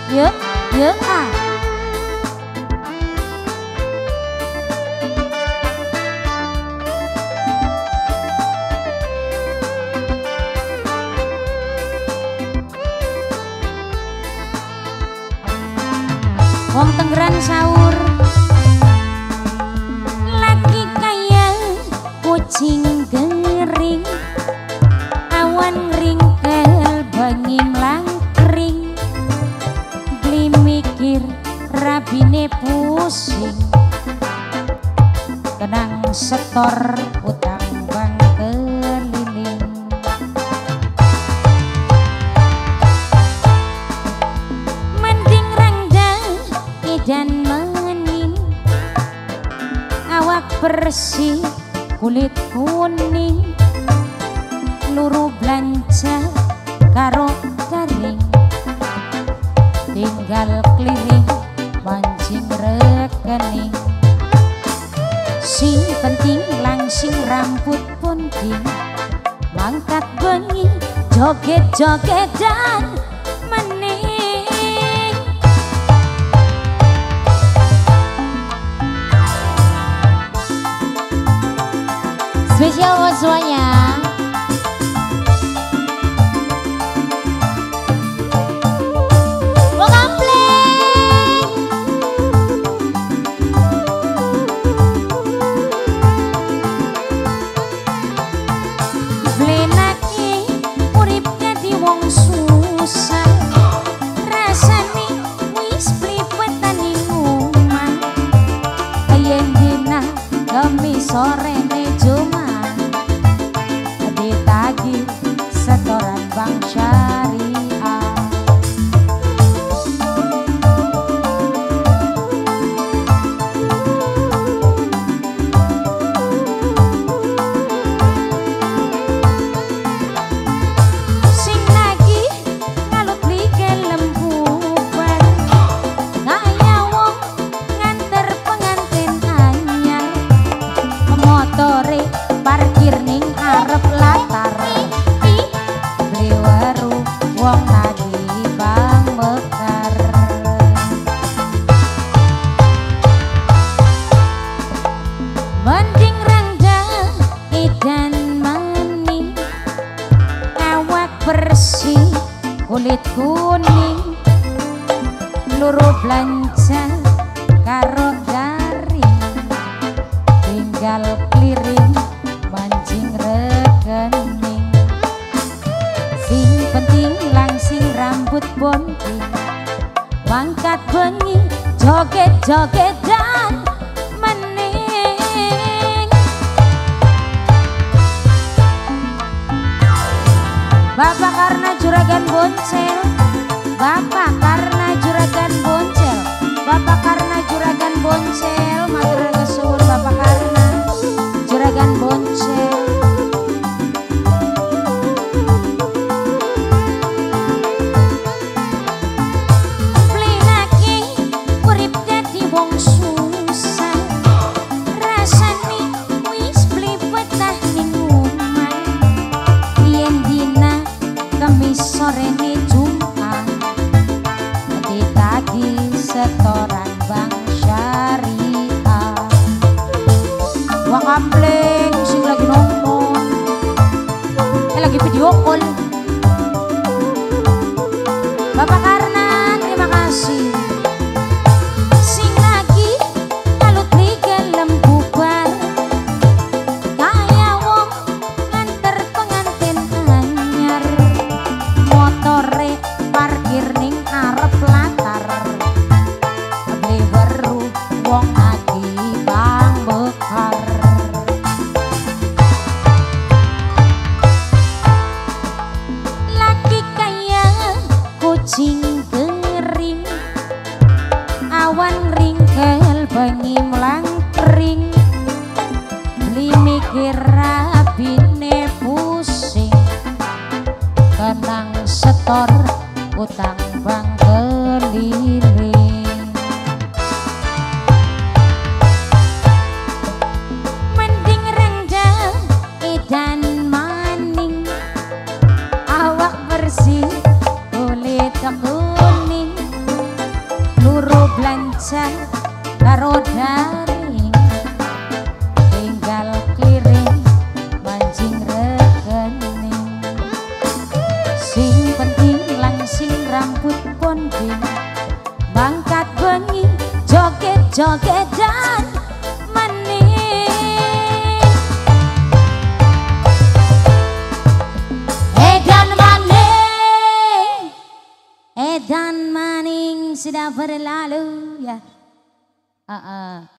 Yuk, yuk ah. Wong Tenggeran sahur lagi kaya kucing gering, awan ringkel bangim langkring, beli mikir rabine pusing, kenang setor utang bang keliling. Mending rangda dan mening, awak bersih kulit kuning, luru belanja karo garing, tinggal keliling mancing rekening. Sing penting langsing rambut ponding, mangkat bengi joget-jogetan mening. Spesial buat semuanya. Mau kampleng. Blenake urip dadi wong susah, rasane wis bliwetan ning omah. Yen dina kami sorene Jumat ditagih setoran bank syariah. Sing lagi ngalut like lembuban, kaya wong nganter pengantin anyar, motore parkir ning arep latar, beli waru wong lagi bang mekar. Mending rangda idan maning, awak bersih kulit kuning, luru belanja karo garing, tinggal keliring mancing rekening. Sing penting langsing rambut bonding, mangkat bengi joget-jogetan mening. Bapak karena juragan boncel, bapak karena juragan boncel, bapak karena juragan boncel, matur kesuwun bapak karena juragan boncel. Blenake urip dadi wong susah, rasane wis bliwetah ning omah. Yen dina Kamis sorene Jumat ditagih setoran bank syariah. Wong kampleng sing lagi nongol, lagi video call. Bapak Karna terima kasih. Sing lagi kalut liga lembuban, kaya wong nganter pengantin anyar, motore parkir ning arep latar, beli weru wong lagi bang bekar. Lagi kaya kucing gering, awan ringkel bangim langkring, beli mikir rabine pusing, kenang setor utang bang keliling. Mending rangda edan maning, awak bersih kulit kuning, pacar karo daring tinggal kliring mancing rekening sing penting langsing rambut ponding bangkat bengi joget-jogetan maning edan maning sudah berlalu ya